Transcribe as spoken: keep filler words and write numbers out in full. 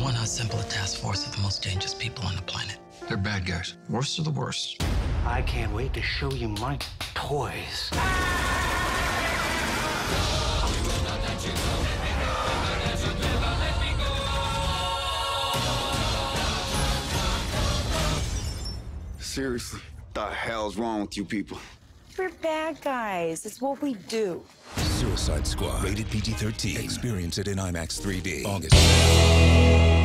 want to assemble a task force of the most dangerous people on the planet. They're bad guys. Worst of the worst. I can't wait to show you my toys. Seriously, what the hell's wrong with you people? We're bad guys. It's what we do. Suicide Squad. Rated P G thirteen. Experience it in IMAX three D. August.